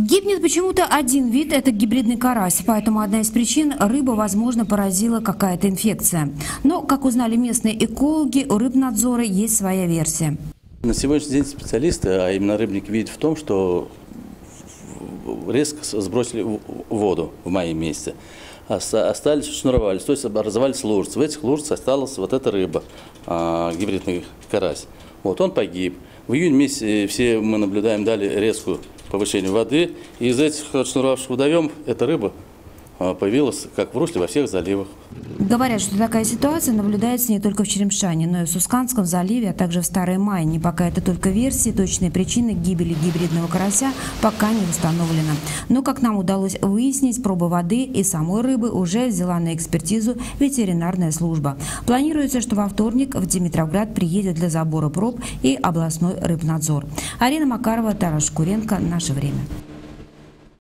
Гибнет почему-то один вид – это гибридный карась, поэтому одна из причин – рыба, возможно, поразила какая-то инфекция. Но, как узнали местные экологи, у Рыбнадзора есть своя версия. На сегодняшний день специалисты, а именно рыбники, видят в том, что резко сбросили воду в мае месяце. Остались, шнуровались, то есть образовались лужицы. В этих лужицах осталась вот эта рыба, гибридный карась. Вот он погиб. В июне месяце все мы наблюдаем далее резкую повышение воды. И из этих шнуровавших водоемов эта рыба появилась как в русле во всех заливах. Говорят, что такая ситуация наблюдается не только в Черемшане, но и в Сусканском заливе, а также в Старой Майне. Пока это только версии, точные причины гибели гибридного карася пока не установлена. Но, как нам удалось выяснить, пробы воды и самой рыбы уже взяла на экспертизу ветеринарная служба. Планируется, что во вторник в Димитровград приедет для забора проб и областной рыбнадзор. Арина Макарова, Тарас Шкуренко. Наше время.